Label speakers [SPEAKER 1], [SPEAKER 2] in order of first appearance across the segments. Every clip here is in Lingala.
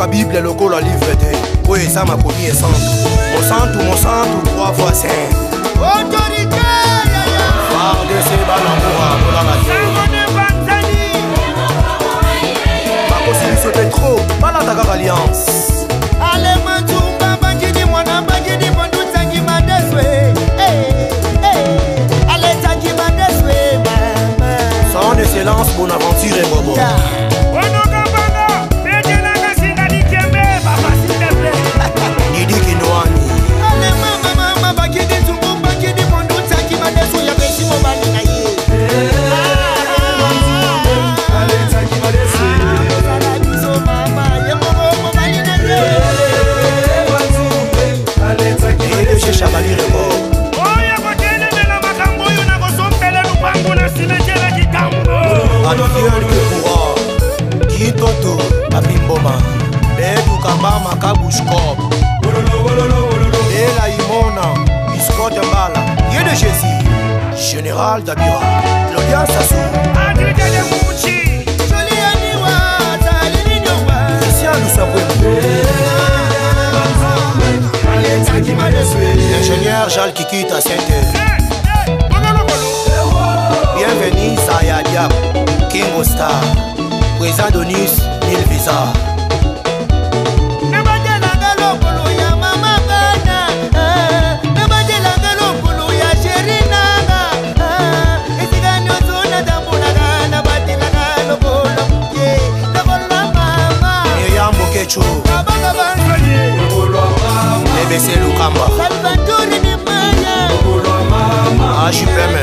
[SPEAKER 1] Toka Bible loko la livre de. Oui, ça m'a commis et centre. Mon centre, 3 fois 5.
[SPEAKER 2] Autorité.
[SPEAKER 1] Phare de ces balamoura, voilà la terre. C'est Petro, Balataka Alliance.
[SPEAKER 2] Allez, Matumba, Bagidi, Mwana, Bagidi, Bondu, Tangi, Madeswe. Allez, Tangi, Madeswe, maman.
[SPEAKER 1] Sans excellence, Bonaventure et Bobo. Didi Kinoani.
[SPEAKER 2] Allez, maman, Bagidi, Tumbu, Bagidi, Bondu, Tangi, Madeswe, Yabesi, Mobani, Naye. Allez, Tangi, Madeswe.
[SPEAKER 1] Chabali Record. Adieu le courant Kitoto, Abimboma Edu Kamba Makabushkop Ela Imona Biscotte Mbala Yé de Jésus Général Dabira Claudia Sassou
[SPEAKER 2] Adrien de Mouchi Joli Aniwa Talini Nyongwa
[SPEAKER 1] Christian Lusapwe L'ingénieur Jal Kikita Sainte. Bienvenue Saya Diab, Kingo Star, Président Donis, Mille Visa. Myriam Bokecho. BBC Lukamba HUPM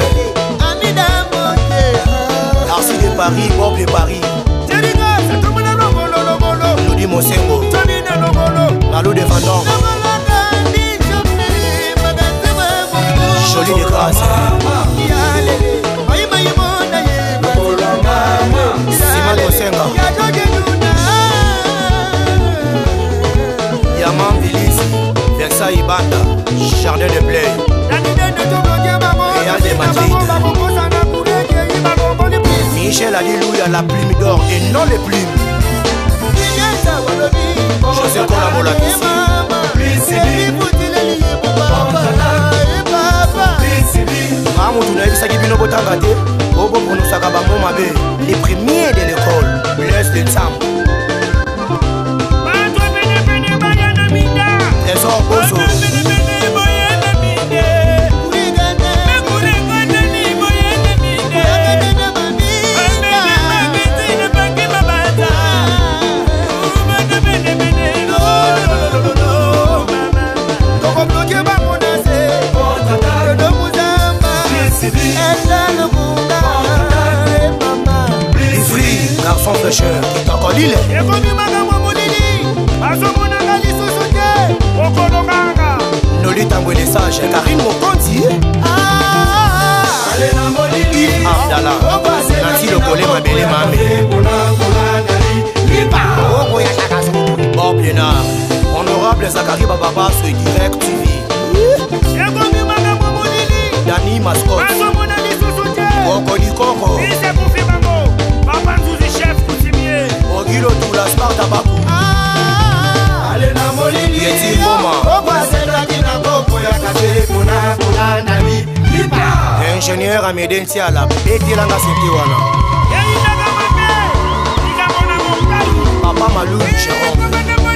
[SPEAKER 1] Arcy de Paris, Bob de Paris Lodi Mosengo Lalo de Vendôme Jolie de Grâce Simon Mosenga Yaman Vilisi Versailles Ibanda, Jardin de Blé, Réal de Madrid. Michel Alléluia, la plume d'or et non les plumes. José Colamola les premiers de l'école, Blaise de Tam. Trésor Bozo. Garçon fraîcheur, qui t'en colle il est. Noli Tango des sages, Karine Mokonti. Yves Abdallah, Nancy le Collet, ma belle mamie. Bob Lénard, honorable Zachary Bababa sur Direct TV. Dani Mascot, Kokoli Koko, Ogilo Toula Sparta Bakou. Yeti Boma, ingénieur à Médentiala, Béti Langa Setiwana. Papa Malou Jérôme.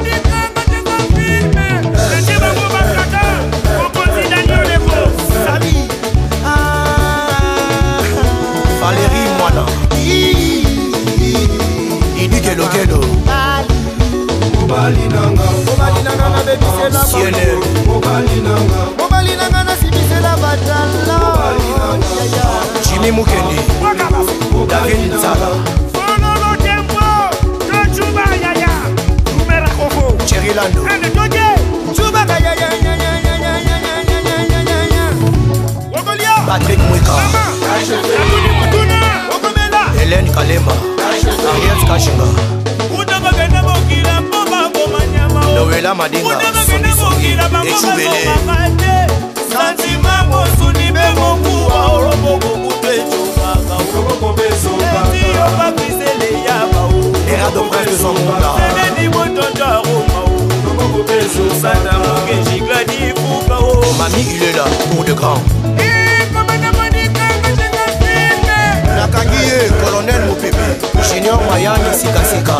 [SPEAKER 1] Valérie Moana. Idi Gelo Gelo. Ciel. Jimmy Mukendi, David Nzala, Thierry Lando, Patrick Mouika, Hélène Kalema, Ariel Kashinga, Noëlla Madinga, Songi et Choubélé. Era do Prince de Zambunda. le grand. Nakangiye, colonel Mopepe, Junior Mayani Sikasika.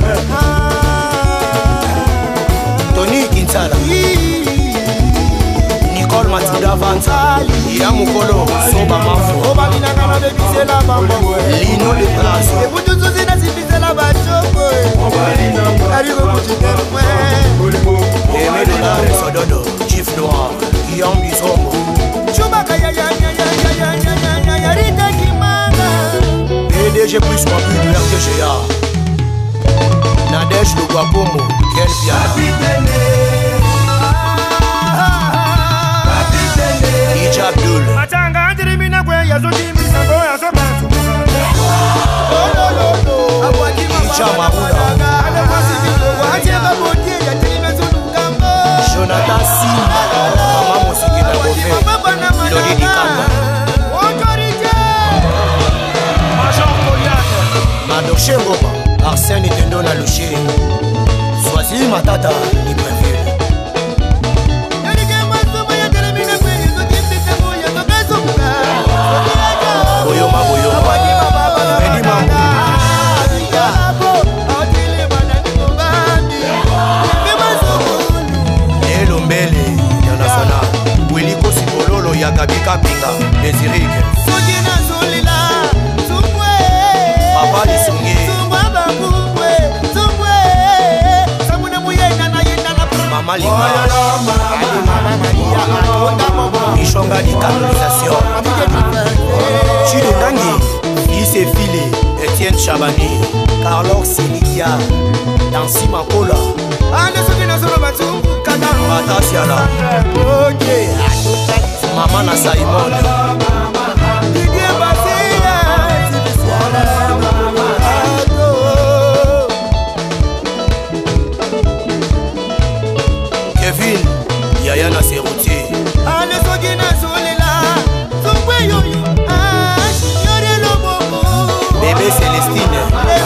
[SPEAKER 1] Tony Kinsala, Nicole Matilda Vanta, Yamukolo, Soba Mafo, Lino de Place, Aimé de la Sododo, Chief Noir, Guillaume Bisombo, PDG plus moi plus de RTGA, Nadège le Guapomo, Ken Piana, Ija Abdul, Ija Marula, Jonathan Simba, Maman Mosikina Bové, Lodi Dikanda, Madoche Ngoma, Arsène Tendo na Louché, Soisy Matata, Libreville. Boyoma Boyoma, Medi Mambo, Elombele, Yanasana, Wiliko Sibololo, Yakabika Pinga, Désirique, Papa Lissungi, Mama Lima, Michonga di canalisation, Chile Tangi, Issé Filé, Etienne Chabani, Carlos Silikia, Dansi Makola, Matasiala, Mama na Saimon, Kevin, Yaya na Seroutier, Bébé Célestine,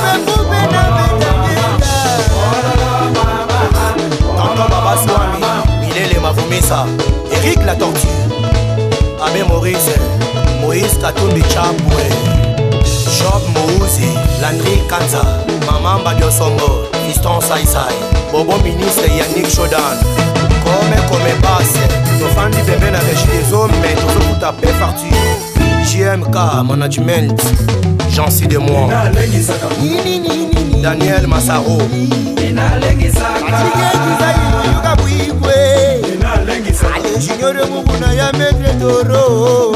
[SPEAKER 1] Tonton Baba Swami, Milele Mavumisa, Eric la Tortue, Abbé Maurice, Moïse Katumbi Chapoué, Job Mouzi, Landry Kanza, Maman Badio Songo, Fiston Saïsaï, Bobo Ministre Yannick Chodan, Comme Basse, Tofandi Bébé na régie des hommes, mais tout le monde paix parti. JMK Management, Jean-C de moi, Daniel Massaro, Junior de Muguna ya Maître Toro,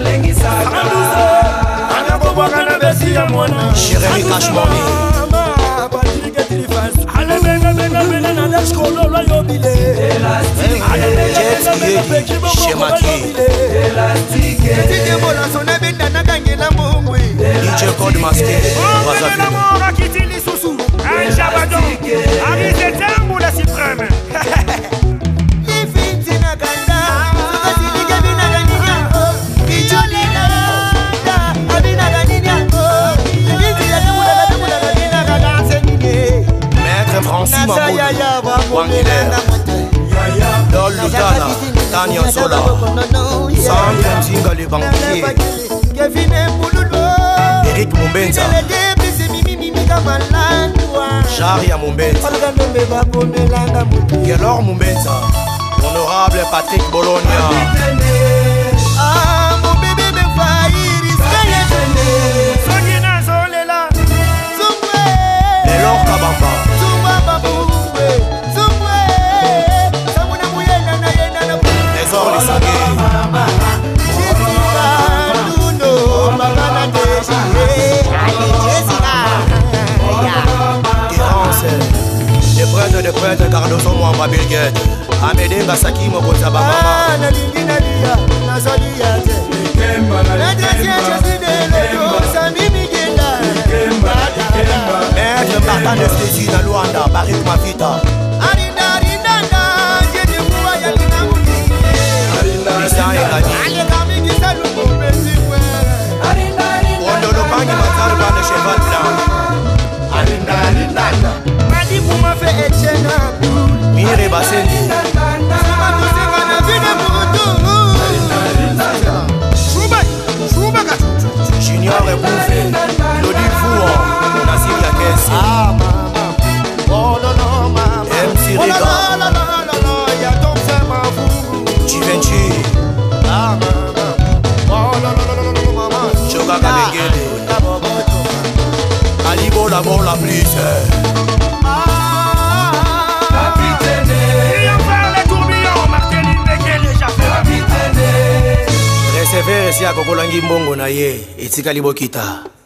[SPEAKER 1] Jérémy Cashmoni, DJ Code Masqué,
[SPEAKER 2] la suprême.
[SPEAKER 1] Francis Mamoudou, Wangilera, Dol Lutala, Tania Zola, Sandra Nzinga le banquier, Eric Mumbenza, Jaria Mumbenza, Gelor Mumbenza, Honorable Patrick Bologna,
[SPEAKER 2] mon bébé me faillir,
[SPEAKER 1] Elor Kabamba, Trésor Lissangé, Terence, des prêtres, Cardoso Mwamba Bilguet, Amédé Basaki Mokoza Baba, Maître Martin Esthésie na Luanda, Barik Mafita, Christian Egani, Ondolo Pangi Matar Bande Cheval Blanc, Mire Bassendi, Tika plus receveur esi akokolangi mbongo na ye etikali bokita